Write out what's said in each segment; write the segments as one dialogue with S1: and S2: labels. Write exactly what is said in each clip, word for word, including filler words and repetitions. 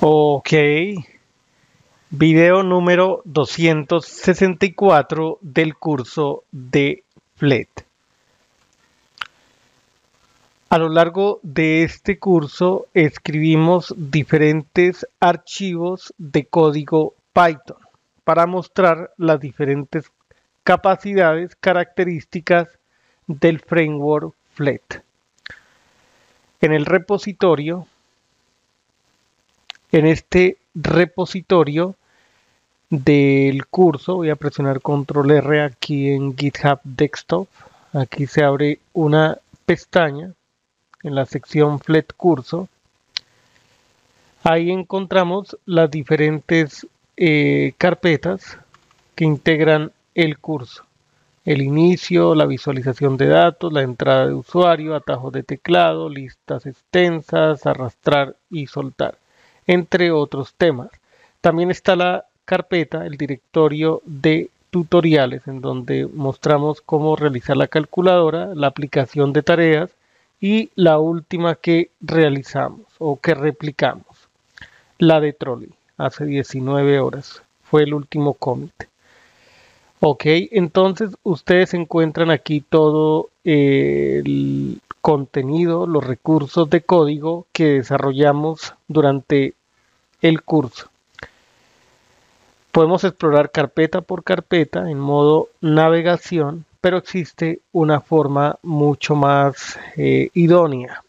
S1: Ok, video número doscientos sesenta y cuatro del curso de Flet. A lo largo de este curso escribimos diferentes archivos de código Python para mostrar las diferentes capacidades, características del framework Flet. En el repositorio, en este repositorio del curso, voy a presionar control R aquí en GitHub Desktop. Aquí se abre una pestaña en la sección Flet Curso. Ahí encontramos las diferentes eh, carpetas que integran el curso. El inicio, la visualización de datos, la entrada de usuario, atajos de teclado, listas extensas, arrastrar y soltar, entre otros temas. También está la carpeta, el directorio de tutoriales, en donde mostramos cómo realizar la calculadora, la aplicación de tareas y la última que realizamos o que replicamos, la de Trolley, hace diecinueve horas. Fue el último commit. Ok, entonces ustedes encuentran aquí todo eh, el contenido, los recursos de código que desarrollamos durante el curso. Podemos explorar carpeta por carpeta en modo navegación, pero existe una forma mucho más eh, idónea.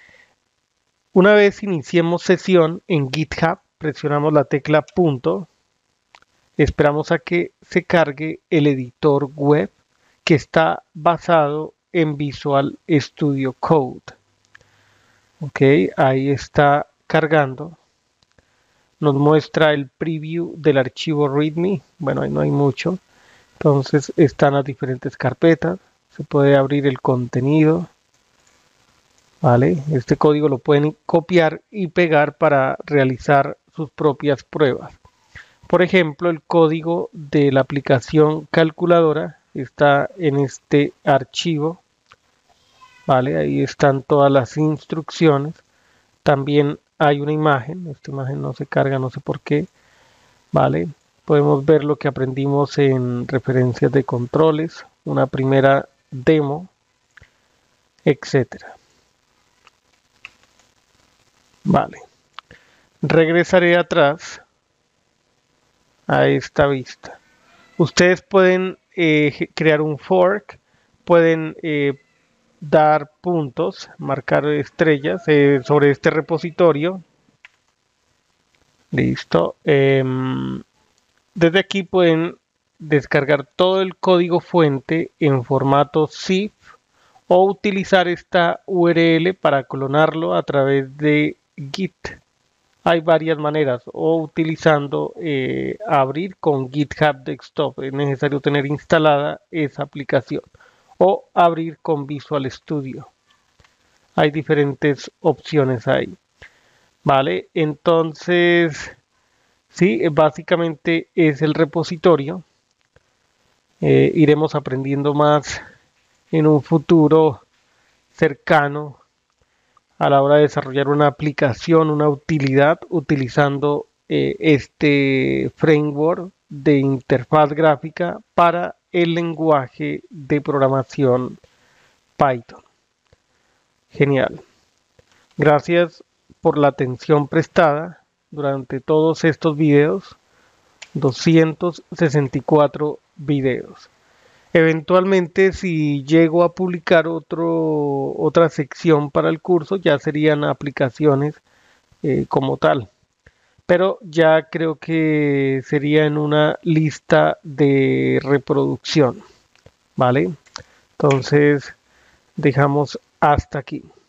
S1: Una vez iniciemos sesión en GitHub, presionamos la tecla punto, esperamos a que se cargue el editor web que está basado en Visual Studio Code. Ok, ahí está cargando. Nos muestra el preview del archivo readme. Bueno, ahí no hay mucho. Entonces están las diferentes carpetas. Se puede abrir el contenido. Vale, este código lo pueden copiar y pegar para realizar sus propias pruebas. Por ejemplo, el código de la aplicación calculadora está en este archivo. Vale, ahí están todas las instrucciones. También hay una imagen, esta imagen no se carga, no sé por qué, vale, podemos ver lo que aprendimos en referencias de controles, una primera demo, etcétera. Vale, regresaré atrás a esta vista. Ustedes pueden eh, crear un fork, pueden eh, dar puntos, marcar estrellas eh, sobre este repositorio. Listo. Eh, desde aquí pueden descargar todo el código fuente en formato zip o utilizar esta U R L para clonarlo a través de Git. Hay varias maneras, o utilizando eh, abrir con GitHub Desktop. Es necesario tener instalada esa aplicación, o abrir con Visual Studio. Hay diferentes opciones ahí. Vale, entonces, sí, básicamente es el repositorio. Eh, iremos aprendiendo más en un futuro cercano a la hora de desarrollar una aplicación, una utilidad, utilizando eh, este framework de interfaz gráfica para el lenguaje de programación Python. Genial. Gracias por la atención prestada durante todos estos videos, doscientos sesenta y cuatro videos. Eventualmente, si llego a publicar otro, otra sección para el curso, ya serían aplicaciones eh, como tal. Pero ya creo que sería en una lista de reproducción. ¿Vale? Entonces, dejamos hasta aquí.